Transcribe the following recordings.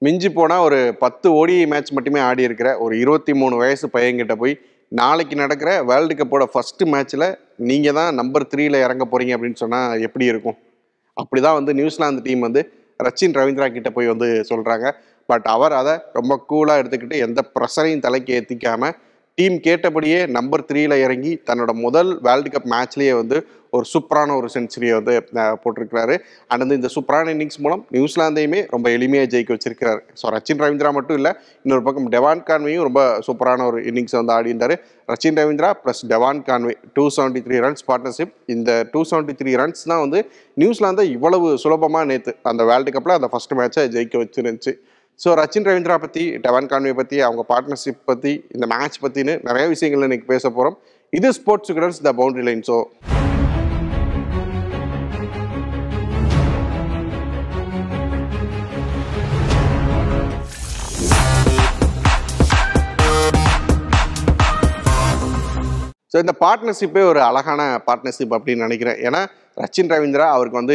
மிஞ்சி போனால் ஒரு 10 ஓடிஐ மேட்ச் மட்டுமே ஆடி இருக்கிற ஒரு 23 வயசு பையன்கிட்ட போய் நாளைக்கு நடக்கிற வேர்ல்டு கப்போட ஃபர்ஸ்ட் மேட்ச்சில் நீங்கள் தான் நம்பர் 3ல இறங்க போகிறீங்க அப்படின்னு சொன்னால் எப்படி இருக்கும்? அப்படி தான் வந்து நியூசிலாந்து டீம் வந்து ரச்சின் ரவீந்திரா கிட்ட போய் வந்து சொல்கிறாங்க. பட் அவர் அதை ரொம்ப கூலாக எடுத்துக்கிட்டு எந்த ப்ரெஷரையும் தலைக்கு ஏற்றிக்காமல் டீம் கேட்டபடியே நம்பர் 3ல இறங்கி தன்னோட முதல் வேர்ல்டு கப் மேட்ச்லேயே வந்து ஒரு சூப்பரான ஒரு செஞ்சுரியை வந்து போட்டிருக்கிறாரு. அண்ட் வந்து இந்த சூப்பரான இன்னிங்ஸ் மூலம் நியூசிலாந்தையுமே ரொம்ப எளிமையாக ஜெயிக்க வச்சிருக்கிறாரு. ஸோ ரச்சின் ரவீந்திரா மட்டும் இல்லை, இன்னொரு பக்கம் டெவான் கான்வேயும் ரொம்ப சூப்பரான ஒரு இன்னிங்ஸ் வந்து ஆடி இருந்தார். Rachin Ravindra plus Devon Conway 273 runs partnership. இந்த 273 ரன்ஸ் தான் வந்து நியூசிலாந்தை இவ்வளவு சுலபமாக நேற்று அந்த வேர்ல்டு கப்பில் அந்த ஃபர்ஸ்ட் மேட்சை ஜெயிக்க வச்சிருந்துச்சு. ஸோ ரச்சின் ரவீந்திரா பற்றி, டெவான் கான்வே பற்றி, அவங்க பார்ட்னர்ஷிப் பற்றி, இந்த மேட்ச் பற்றின்னு நிறைய விஷயங்கள் இன்னைக்கு பேச போகிறோம். இது sports Vikatan's the boundary line. So இந்த பார்ட்னர்ஷிப்பே ஒரு அழகான பார்ட்னர்ஷிப் அப்படின்னு நினைக்கிறேன். ஏன்னா ரச்சின் ரவீந்திரா அவருக்கு வந்து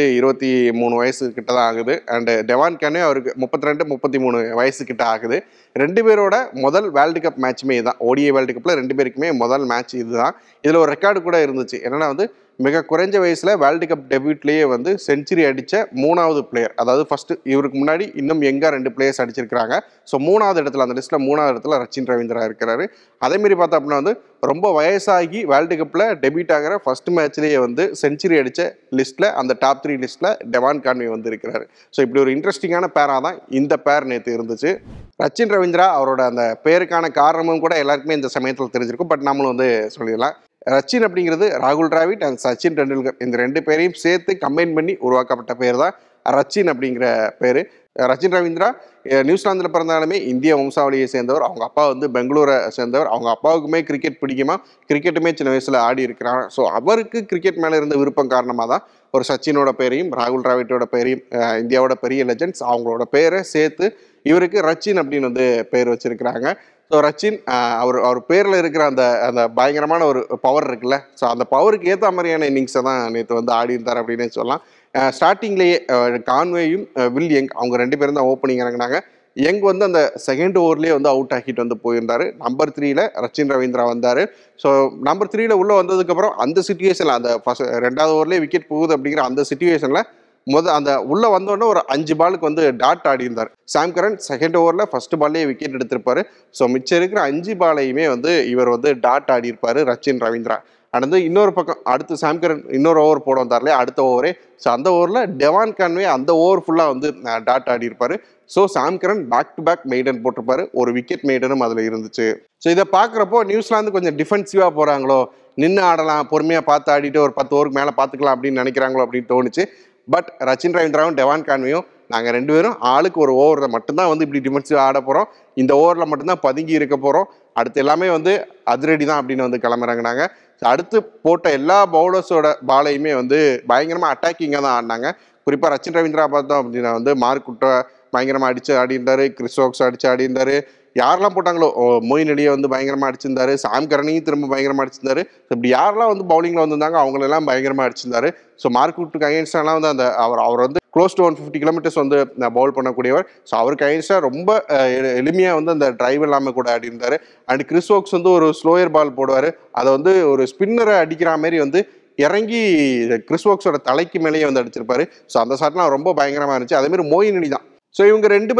23 வயசு கிட்ட தான் ஆகுது. அண்டு டெவான் கான்வே அவருக்கு 32, 33 வயசு கிட்ட ஆகுது. ரெண்டு பேரோட முதல் வேர்ல்டு கப் மேட்சுமே இதுதான். ஓடிஐ வேர்ல்டு கப்பில் ரெண்டு பேருக்குமே முதல் மேட்ச் இதுதான். இதில் ஒரு ரெக்கார்டு கூட இருந்துச்சு. என்னன்னா வந்து மிக குறைஞ்ச வயசில் வேர்ல்டு கப் டெபியூட்லேயே வந்து செஞ்சுரி அடித்த 3வது பிளேயர். அதாவது ஃபர்ஸ்ட் இவருக்கு முன்னாடி இன்னும் எங்கே 2 பிளேயர்ஸ் அடிச்சிருக்கிறாங்க. ஸோ 3வது இடத்துல, அந்த லிஸ்ட்டில் 3வது இடத்துல ரச்சின் ரவீந்திரா இருக்கிறாரு. அதேமாரி பார்த்தோம் அப்படின்னா வந்து ரொம்ப வயசாகி வேர்ல்டு கப்பில் டெபியூட் ஆகிற ஃபர்ஸ்ட் மேட்ச்லேயே வந்து செஞ்சுரி அடித்த லிஸ்ட்டில், அந்த டாப் 3 லிஸ்ட்டில் டெவான் கான்வே வந்து இருக்கிறாரு. ஸோ இப்படி ஒரு இன்ட்ரெஸ்டிங்கான பேராக தான் இந்த பேர் நேற்று இருந்துச்சு. ரச்சின் ரவீந்திரா அவரோட அந்த பேருக்கான காரணமும் கூட எல்லாருக்குமே இந்த சமயத்தில் தெரிஞ்சிருக்கும். பட் நம்மளும் வந்து சொல்லிடலாம். ரச்சின் அப்படிங்கிறது ராகுல் டிராவிட் அண்ட் சச்சின் டெண்டுல்கர் இந்த 2 பேரையும் சேர்த்து கம்பைன் பண்ணி உருவாக்கப்பட்ட பேர் தான் ரச்சின் அப்படிங்கிற பேர். ரச்சின் ரவீந்திரா நியூசிலாந்தில் பிறந்தாலுமே இந்திய வம்சாவளியை சேர்ந்தவர். அவங்க அப்பா வந்து பெங்களூரை சேர்ந்தவர். அவங்க அப்பாவுக்குமே கிரிக்கெட் பிடிக்குமா, கிரிக்கெட்டுமே சின்ன வயசில் ஆடி இருக்கிறாங்க. ஸோ அவருக்கு கிரிக்கெட் மேலே இருந்த விருப்பம் காரணமாக தான் ஒரு சச்சினோட பேரையும் ராகுல் டிராவிட்டோட பேரையும், இந்தியாவோட பெரிய லெஜெண்ட்ஸ் அவங்களோட பேரை சேர்த்து இவருக்கு ரச்சின் அப்படின்னு வந்து பேர் வச்சிருக்கிறாங்க. ஸோ ரச்சின் அவர் பேரில் இருக்கிற அந்த அந்த பயங்கரமான ஒரு பவர் இருக்குல்ல, ஸோ அந்த பவருக்கு ஏற்ற மாதிரியான இன்னிங்ஸை தான் நேற்று வந்து ஆடி இருந்தார் அப்படின்னே சொல்லலாம். ஸ்டார்டிங்லேயே கான்வேயும் வில் யங் அவங்க 2 பேரும் தான் ஓப்பனிங் இறங்கினாங்க. யங் வந்து அந்த செகண்ட் ஓவர்லேயே வந்து அவுட் ஆகிட்டு வந்து போயிருந்தார். நம்பர் 3ல ரச்சின் ரவீந்திரா வந்தார். ஸோ நம்பர் 3ல உள்ளே வந்ததுக்கப்புறம் அந்த சிச்சுவேஷனில், அந்த ஃபர்ஸ்ட் 2வது ஓவர்லேயே விக்கெட் போகுது அப்படிங்கிற அந்த சிச்சுவேஷனில் அந்த உள்ளே வந்தோடனே ஒரு 5 பாலுக்கு வந்து டாட் ஆடி இருந்தார். சாம் கரன் செகண்ட் ஓவரில் ஃபர்ஸ்ட் பால்லேயே விக்கெட் எடுத்திருப்பாரு. ஸோ மிச்சம் இருக்கிற 5 பாலையுமே வந்து இவர் வந்து டாட் ஆடி இருப்பார் ரச்சின் ரவீந்திரா. அடுத்து இன்னொரு பக்கம் அடுத்து சாம் கரன் இன்னொரு ஓவர் போட வந்தார் இல்லையா, அடுத்த ஓவரே. ஸோ அந்த ஓவரில் டெவான் கான்வே அந்த ஓவர் ஃபுல்லாக வந்து டாட் ஆடி இருப்பார். So Sam Curran back to back maiden போட்டிருப்பாரு. ஒரு விக்கெட் மெய்டனும் அதில் இருந்துச்சு. ஸோ இதை பார்க்குறப்போ நியூசிலாந்து கொஞ்சம் டிஃபென்சிவாக போகிறாங்களோ, நின்று ஆடலாம், பொறுமையாக பார்த்து ஆடிட்டு ஒரு 10 ஓவருக்கு மேலே பார்த்துக்கலாம் அப்படின்னு நினைக்கிறாங்களோ அப்படின்னு தோணுச்சு. பட் ரச்சின் ரவீந்திராவும் டெவான் கான்வேயும் நாங்கள் 2 பேரும் ஆளுக்கு ஒரு ஓவரில் மட்டும்தான் வந்து இப்படி டிஃபென்சிவாக ஆட போகிறோம், இந்த ஓவரில் மட்டும்தான் பதுங்கி இருக்க போகிறோம், அடுத்து எல்லாமே வந்து அதிரடி தான் அப்படின்னு வந்து கிளம்புறாங்கனாங்க. அடுத்து போட்ட எல்லா பவுலர்ஸோட பாலையுமே வந்து பயங்கரமாக அட்டாக்கிங்காக தான் ஆடினாங்க. குறிப்பாக ரச்சின் ரவீந்திரா பார்த்தோம் அப்படின்னா வந்து மார்க்குட்டை பயங்கரமாக அடித்து ஆடி இருந்தார், கிறிஸ்டோக்ஸ் அடித்து ஆடி இருந்தார். யாரெல்லாம் போட்டாங்களோ, மொயின் அலியை வந்து பயங்கரமாக அடிச்சிருந்தாரு, சாம் கரனையும் திரும்ப பயங்கரமாக அடிச்சிருந்தாரு. இப்படி யாரெல்லாம் வந்து பவுலிங்கில் வந்திருந்தாங்க அவங்களெல்லாம் பயங்கரமாக அடிச்சிருந்தாரு. ஸோ மார்க்குட்டுக்கு அகைன்ஸ்டாலாம் வந்து அந்த அவர் வந்து க்ளோஸ் டு 150 கிலோமீட்டர்ஸ் வந்து பவுல் பண்ணக்கூடியவர். ஸோ அவருக்கு அகைன்ஸ்டாக ரொம்ப எளிமையாக வந்து அந்த டிரைவ் இல்லாமல் கூட ஆடி இருந்தார். அண்ட் கிறிஸ்டோக்ஸ் வந்து ஒரு ஸ்லோயர் பால் போடுவார், அதை வந்து ஒரு ஸ்பின்னரை அடிக்கிற மாதிரி வந்து இறங்கி கிறிஸ்டோக்ஸோட தலைக்கு மேலேயே வந்து அடிச்சிருப்பாரு. ஸோ அந்த ஷாட்லாம் ரொம்ப பயங்கரமாக இருந்துச்சு. அதேமாதிரி மொயின் அலி தான். ஸோ இவங்க ரெண்டு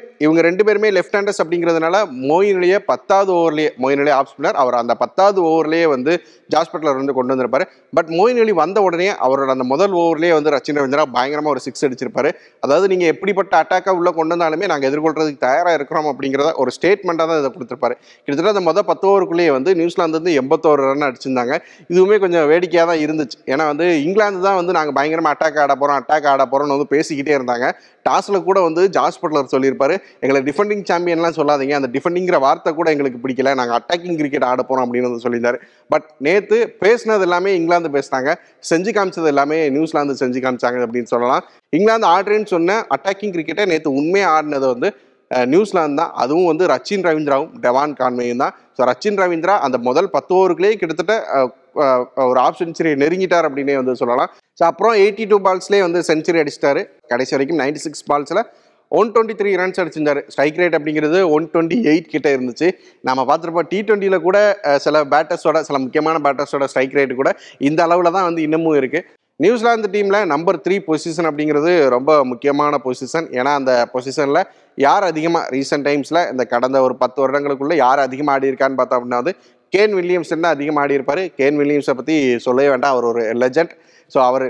பேருமே லெஃப்ட் ஹேண்டர்ஸ் அப்படிங்கிறதுனால மொயின் அலியை 10வது ஓவர்லேயே, மொயின் அலி ஆஃப் ஸ்பின்னர், அவர் அந்த 10வது ஓவர்லேயே வந்து ஜாஸ் பட்லர் வந்து கொண்டு வந்திருப்பாரு. பட் மொயின் அலி வந்த உடனே அவரோட அந்த முதல் ஓவர்லேயே வந்து ரச்சின் ரவீந்திரா பயங்கரமாக ஒரு 6 அடிச்சிருப்பாரு. அதாவது நீங்கள் எப்படிப்பட்ட அட்டாக்காக உள்ளே கொண்டு வந்தாலுமே நாங்கள் எதிர்கொள்றதுக்கு தயாராக இருக்கிறோம் அப்படிங்கிறத ஒரு ஸ்டேட்மெண்ட்டாக தான் இதை கொடுத்துருப்பாரு. கிட்டத்தட்ட அந்த மொதல் 10 ஓவருக்குள்ளேயே வந்து நியூசிலாந்து வந்து 81 ரன் அடிச்சிருந்தாங்க. இதுவுமே கொஞ்சம் வேடிக்கையாக தான் இருந்துச்சு. ஏன்னா வந்து இங்கிலாந்து தான் வந்து நாங்கள் பயங்கரமாக அட்டாக் ஆட போகிறோம்னு வந்து பேசிக்கிட்டே இருந்தாங்க. டாஸில் கூட வந்து ஜாஸ் பட்லர் சொல்லியிருப்பாரு, எங்களை டிஃபெண்டிங் சாம்பியன்லாம் சொல்லாதீங்க, அந்த டிஃபெண்டிங்கிற வார்த்தை கூட எங்களுக்கு பிடிக்கல, நாங்கள் அட்டாக்கிங் கிரிக்கெட் ஆட போகிறோம் அப்படின்னு வந்து சொல்லியிருந்தாரு. பட் நேற்று பேசினது எல்லாமே இங்கிலாந்து பேசினாங்க, செஞ்சு காமிச்சது எல்லாமே நியூசிலாந்து செஞ்சு காமிச்சாங்க அப்படின்னு சொல்லலாம். இங்கிலாந்து ஆடுறேன்னு சொன்ன அட்டாக்கிங் கிரிக்கெட்டை நேற்று உண்மையாக ஆடினது வந்து நியூசிலாந்து தான். அதுவும் வந்து ரச்சின் ரவீந்திராவும் டெவான் கான்வேயும் தான். ஸோ ரச்சின் ரவீந்திரா அந்த முதல் 10 ஓவருக்குள்ளேயே கிட்டத்தட்ட ஒரு ஆஃப் செஞ்சுரியை நெருங்கிட்டார் அப்படின்னே வந்து சொல்லலாம். ஸோ அப்புறம் 82 பால்ஸ்லேயே வந்து செஞ்சுரி அடிச்சிட்டாரு. கடைசி வரைக்கும் 96 பால்ஸில் 123 ரன்ஸ் அடிச்சிருந்தாரு. ஸ்ட்ரைக் ரேட் அப்படிங்கிறது 128 கிட்ட இருந்துச்சு. நம்ம பார்த்துருப்போம் T20ல கூட சில பேட்டர்ஸோட சில முக்கியமான பேட்டர்ஸோட ஸ்ட்ரைக் ரேட் கூட இந்த அளவில் தான் வந்து இன்னமும் இருக்குது. நியூசிலாந்து டீமில் நம்பர் 3 பொசிஷன் அப்படிங்கிறது ரொம்ப முக்கியமான பொசிஷன். ஏன்னா அந்த பொசிஷனில் யார் அதிகமாக ரீசெண்ட் டைம்ஸில் இந்த கடந்த ஒரு 10 வருடங்களுக்குள்ளே யார் அதிகமாக ஆடி இருக்கான்னு பார்த்தோம் அப்படின்னா வந்து கேன் வில்லியம்சன் தான் அதிகமாக ஆடி இருப்பார். கேன் வில்லியம்ஸை பற்றி சொல்லவே வேண்டாம், அவர் ஒரு லெஜண்ட். ஸோ அவர்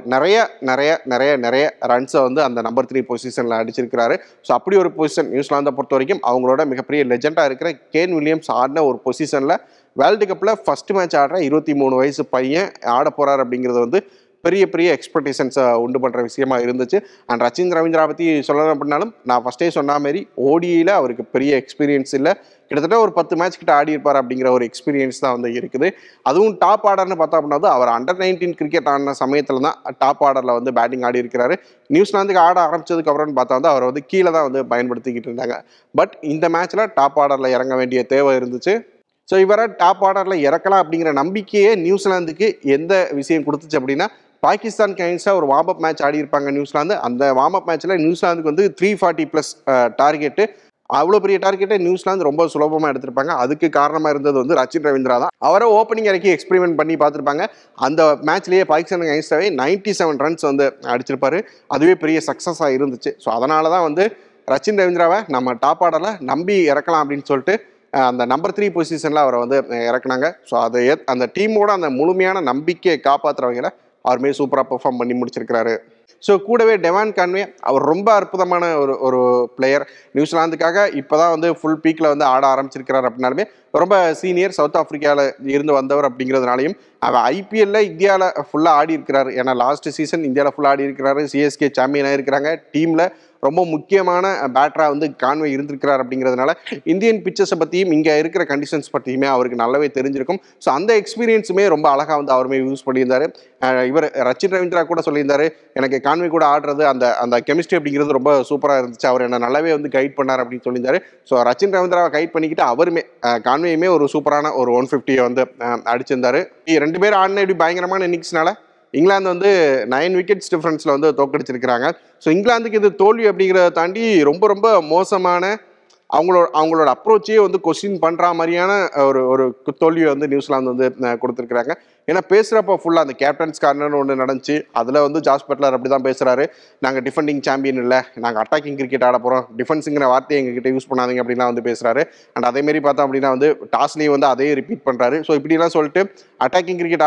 நிறைய ரன்ஸை வந்து அந்த நம்பர் 3 பொசிஷனில் அடிச்சிருக்கிறாரு. ஸோ அப்படி ஒரு பொசிஷன் நியூசிலாந்தை பொறுத்த வரைக்கும் அவங்களோட மிகப்பெரிய லெஜெண்டாக இருக்கிற கேன் வில்லியம்ஸ் ஆடின ஒரு பொசிஷனில் வேர்ல்டு கப்பில் ஃபர்ஸ்ட் மேட்ச் ஆடுற 23 வயசு பையன் ஆட போகிறார் அப்படிங்கிறது வந்து பெரிய எக்ஸ்பெக்டேஷன்ஸை உண்டு பண்ணுற விஷயமா இருந்துச்சு. அண்ட் ரச்சின் ரவீந்திரா பற்றி சொல்லணும் அப்படின்னாலும் நான் ஃபஸ்ட்டே சொன்ன மாதிரி ஓடியில் அவருக்கு பெரிய எக்ஸ்பீரியன்ஸ் இல்லை. கிட்டத்தட்ட ஒரு 10 மேட்ச் கிட்ட ஆடி இருப்பார் அப்படிங்கிற ஒரு எக்ஸ்பீரியன்ஸ் தான் வந்து இருக்குது. அதுவும் டாப் ஆர்டர்னு பார்த்தா அப்படின்னா அவர் அண்டர் 19 கிரிக்கெட் ஆடின சமயத்தில் தான் டாப் ஆர்டரில் வந்து பேட்டிங் ஆடி இருக்கிறாரு. நியூசிலாந்துக்கு ஆட ஆரம்பிச்சதுக்கு அப்புறம்னு பார்த்தா வந்து அவர் வந்து கீழே தான் வந்து பயன்படுத்திக்கிட்டு இருந்தாங்க. பட் இந்த மேட்ச்சில் டாப் ஆர்டரில் இறங்க வேண்டிய தேவை இருந்துச்சு. ஸோ இவரை டாப் ஆர்டரில் இறக்கலாம் அப்படிங்கிற நம்பிக்கையே நியூசிலாந்துக்கு எந்த விஷயம் கொடுத்துச்சு அப்படின்னா பாகிஸ்தான் கைன்ஸாக ஒரு வார்ம் அப் மேட்ச் ஆடி இருப்பாங்க நியூசிலாந்து. அந்த வார்ம் அப் மேட்ச்சில் நியூசிலாந்துக்கு வந்து 340+ டார்கெட்டு. அவ்வளோ பெரிய டார்கெட்டை நியூசிலாந்து ரொம்ப சுலபமாக எடுத்திருப்பாங்க. அதுக்கு காரணமாக இருந்தது வந்து ரச்சின் ரவீந்திரா தான். அவரை ஓப்பனிங் இறக்கி எக்ஸ்பெரிமெண்ட் பண்ணி பார்த்துருப்பாங்க. அந்த மேட்ச்லேயே பாகிஸ்தான் கைன்ஸாகவே 97 ரன்ஸ் வந்து அடிச்சிருப்பாரு. அதுவே பெரிய சக்ஸஸாக இருந்துச்சு. ஸோ அதனால தான் வந்து ரச்சின் ரவீந்திராவை நம்ம டாப் ஆர்டரில் நம்பி இறக்கலாம் அப்படின்னு சொல்லிட்டு அந்த நம்பர் 3 பொசிஷனில் அவரை வந்து இறக்குனாங்க. ஸோ அதை அந்த டீமோட அந்த முழுமையான நம்பிக்கையை காப்பாற்றுற வகையில் அவருமே சூப்பராக பெர்ஃபார்ம் பண்ணி முடிச்சிருக்கிறாரு. ஸோ கூடவே டெவான் கான்வே அவர் ரொம்ப அற்புதமான ஒரு பிளேயர். நியூசிலாந்துக்காக இப்போ தான் வந்து ஃபுல் பீக்கில் வந்து ஆட ஆரம்பிச்சிருக்கிறார் அப்படின்னாலுமே ரொம்ப சீனியர், சவுத் ஆஃப்ரிக்காவில் இருந்து வந்தவர் அப்படிங்கிறதுனாலையும் அவர் ஐபிஎல்ல இந்தியாவில் ஃபுல்லாக ஆடி இருக்கிறார். ஏன்னா லாஸ்ட் சீசன் இந்தியாவில் ஃபுல்லாக ஆடி இருக்கிறாரு. சிஎஸ்கே சாம்பியன் ஆகிருக்கிறாங்க. டீமில் ரொம்ப முக்கியமான பேட்டராக வந்து கான்வே இருந்திருக்கிறார். அப்படிங்கிறதுனால இந்தியன் பிச்சர்ஸை பற்றியும் இங்கே இருக்கிற கண்டிஷன்ஸ் பற்றியுமே அவருக்கு நல்லாவே தெரிஞ்சிருக்கும். ஸோ அந்த எக்ஸ்பீரியன்ஸுமே ரொம்ப அழகாக வந்து அவருமே யூஸ் பண்ணியிருந்தார். இவர் ரச்சின் ரவீந்திரா கூட சொல்லியிருந்தார், எனக்கு கான்வே கூட ஆடுறது அந்த கெமிஸ்ட்ரி அப்படிங்கிறது ரொம்ப சூப்பராக இருந்துச்சு, அவர் என்னை நல்லாவே வந்து கைட் பண்ணார் அப்படின்னு சொல்லியிருந்தாரு. ஸோ ரச்சின் ரவீந்திராவை கைட் பண்ணிக்கிட்டு அவருமே கான்வேயுமே ஒரு சூப்பரான ஒரு 150 வந்து அடிச்சிருந்தாரு. 2 பேர் ஆடின இப்படி பயங்கரமான இன்னிங்ஸ்னால இங்கிலாந்து வந்து 9 விக்கெட்ஸ் டிஃப்ரென்ஸில் வந்து தோக்கடிச்சிருக்கிறாங்க. ஸோ இங்கிலாந்துக்கு இது தோல்வி அப்படிங்கிறத தாண்டி ரொம்ப மோசமான அவங்களோட அப்ரோச்சே வந்து கொஸ்டின் பண்ணுற மாதிரியான ஒரு தோல்வியை வந்து நியூசிலாந்து வந்து கொடுத்துருக்குறாங்க. ஏன்னா பேசுகிறப்ப ஃபுல்லாக அந்த கேப்டன்ஸ் கார்னர்னு ஒன்று நடந்துச்சு. அதில் வந்து ஜாஸ் பட்லர் அப்படி தான் பேசுகிறாரு, நாங்கள் டிஃபெண்டிங் சாம்பியன் இல்லை, நாங்கள் அட்டாக்கிங் கிரிக்கெட் ஆட போகிறோம், டிஃபென்ஸுங்கிற வார்த்தையை எங்ககிட்ட யூஸ் பண்ணாதீங்க அப்படின்லாம் வந்து பேசுகிறாரு. அண்ட் அதேமாரி பார்த்தோம் அப்படின்னா வந்து டாஸ்லேயும் வந்து அதே ரிப்பீட் பண்ணுறாரு. ஸோ இப்படிலாம் சொல்லிட்டு அட்டாக்கிங் கிரிக்கெட்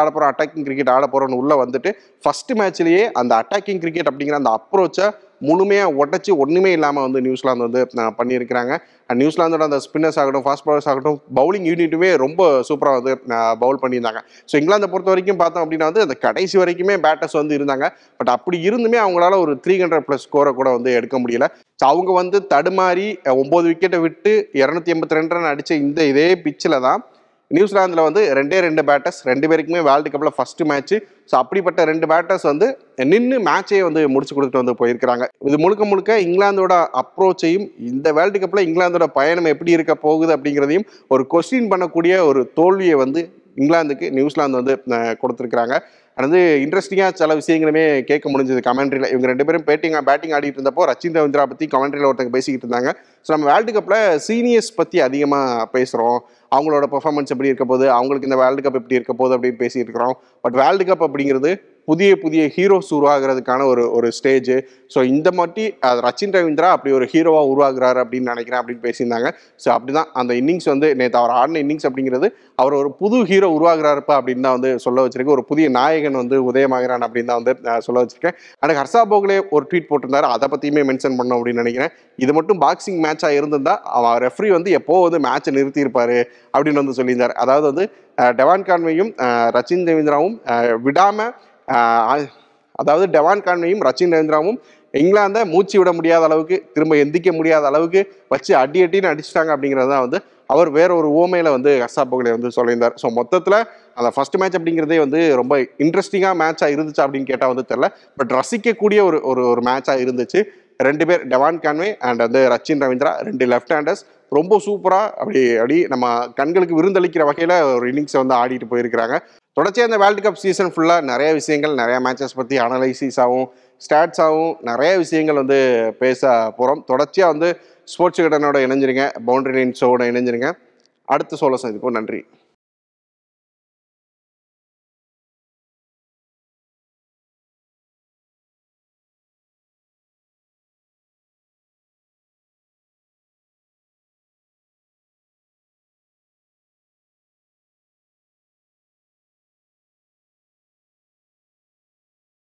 ஆட போகிறோன்னு உள்ளே வந்துட்டு ஃபஸ்ட்டு மேட்ச்லேயே அந்த அட்டாக்கிங் கிரிக்கெட் அப்படிங்கிற அந்த அப்ரோச்சை முழுமையாக உடச்சி ஒன்றுமே இல்லாமல் வந்து நியூசிலாந்து வந்து பண்ணியிருக்கிறாங்க. அண்ட் நியூசிலாந்தோட அந்த ஸ்பின்னர்ஸ் ஆகட்டும், ஃபாஸ்ட் பவுலர்ஸ் ஆகட்டும், பவுலிங் யூனிட்டுமே ரொம்ப சூப்பராக வந்து பவுல் பண்ணியிருந்தாங்க. ஸோ இங்கிலாந்தை பொறுத்த வரைக்கும் பார்த்தோம் அப்படின்னா வந்து அந்த கடைசி வரைக்குமே பேட்டர்ஸ் வந்து இருந்தாங்க. பட் அப்படி இருந்துமே அவங்களால ஒரு 300+ ஸ்கோரை கூட வந்து எடுக்க முடியல. ஸோ அவங்க வந்து தடுமாறி 9 விக்கெட்டை விட்டு 282 ரன் அடித்த இதே பிச்சில் தான் நியூசிலாந்தில் வந்து 2 பேட்டர்ஸ் 2 பேருக்குமே வேர்ல்டு கப்பில் ஃபஸ்ட்டு மேட்ச்சு. ஸோ அப்படிப்பட்ட 2 பேட்டர்ஸ் வந்து நின்று மேட்சே வந்து முடிச்சு கொடுத்துட்டு வந்து போயிருக்கிறாங்க. இது முழுக்க இங்கிலாந்தோட அப்ரோச்சையும் இந்த வேர்ல்டு கப்பில் இங்கிலாந்தோட பயணம் எப்படி இருக்க போகுது அப்படிங்கிறதையும் ஒரு கொஸ்டின் பண்ணக்கூடிய ஒரு தோல்வியை வந்து இங்கிலாந்துக்கு நியூசிலாந்து வந்து கொடுத்துருக்குறாங்க. அது இன்ட்ரெஸ்டிங்காக சில விஷயங்களுமே கேட்க முடிஞ்சது கமெண்ட்ரியில். இவங்க 2 பேரும் பேட்டிங் ஆடிட்டு இருந்தப்போ ரச்சின் ரவீந்திரா பற்றி கமெண்ட்ரியில் ஒருத்தங்க பேசிக்கிட்டு இருந்தாங்க. ஸோ நம்ம வேர்ல்டு கப்பில் சீனியர்ஸ் பற்றி அதிகமாக பேசுகிறோம், அவங்களோட பெர்ஃபார்மன்ஸ் எப்படி இருக்க போகுது, அவங்களுக்கு இந்த வேர்ல்டு கப் எப்படி இருக்க போகுது அப்படின்னு பேசிகிட்டு இருக்கிறோம். பட் வேர்ல்டு கப் அப்படிங்கிறது புதிய ஹீரோஸ் உருவாகிறதுக்கான ஒரு ஸ்டேஜ். ஸோ இந்த மாதிரி ரச்சின் ரவீந்திரா அப்படி ஒரு ஹீரோவாக உருவாகிறாரு அப்படின்னு நினைக்கிறேன் அப்படின்னு பேசியிருந்தாங்க. ஸோ அப்படி தான் அந்த இன்னிங்ஸ் வந்து நேற்று அவர் ஆடின இன்னிங்ஸ் அப்படிங்கிறது அவர் ஒரு புது ஹீரோ உருவாகிறாருப்பா அப்படின்னு தான் வந்து சொல்ல வச்சிருக்கேன். ஒரு புதிய நாயகன் வந்து உதயமாகிறான் அப்படின்னு தான் வந்து சொல்ல வச்சிருக்கேன். எனக்கு ஹர்ஷா போக்லே ஒரு ட்வீட் போட்டிருந்தாரு, அதை பற்றியுமே மென்ஷன் பண்ணோம் அப்படின்னு நினைக்கிறேன். இது மட்டும் பாக்ஸிங் மேட்சாக இருந்திருந்தால் அவன் ரெஃப்ரி வந்து எப்போ வந்து மேட்சை நிறுத்தியிருப்பாரு அப்படின்னு வந்து சொல்லியிருந்தார். அதாவது வந்து டெவான் கான்வேயும் ரச்சின் ரவீந்திராவும் விடாமல், அதாவது டெவான் கான்வேயும் ரச்சின் ரவீந்திராவும் இங்கிலாந்தை மூச்சு விட முடியாத அளவுக்கு, திரும்ப எந்திக்க முடியாத அளவுக்கு வச்சு அடின்னு அடிச்சிட்டாங்க அப்படிங்கிறது தான் வந்து அவர் வேற ஒரு ஓமையில் வந்து ஹர்ஷா போக்லே வந்து சொல்லியிருந்தார். ஸோ மொத்தத்தில் அந்த ஃபர்ஸ்ட் மேட்ச் அப்படிங்கிறதே வந்து ரொம்ப இன்ட்ரெஸ்டிங்காக மேட்சாக இருந்துச்சு அப்படின்னு கேட்டால் வந்து தெரில. பட் ரசிக்கக்கூடிய ஒரு மேட்சாக இருந்துச்சு. 2 பேர் டெவான் கான்வே அண்ட் வந்து ரச்சின் ரவீந்திரா 2 லெஃப்ட் ஹேண்டர்ஸ் ரொம்ப சூப்பராக அப்படி நம்ம கண்களுக்கு விருந்தளிக்கிற வகையில் ஒரு இன்னிங்ஸை வந்து ஆடிட்டு போயிருக்கிறாங்க. தொடர்ச்சியாக இந்த வேர்ல்டு கப் சீசன் ஃபுல்லாக நிறைய விஷயங்கள், நிறைய மேட்சஸ் பற்றி அனலைசிஸாகவும் ஸ்டாட்ஸாகவும் நிறைய விஷயங்கள் வந்து பேச போகிறோம். தொடர்ச்சியாக வந்து ஸ்போர்ட்ஸ் விகடனோட இணைஞ்சிருங்க, பவுண்டரி லைன் ஷோவோட இணைஞ்சிருங்க. அடுத்த சோழ சந்திப்போம். நன்றி.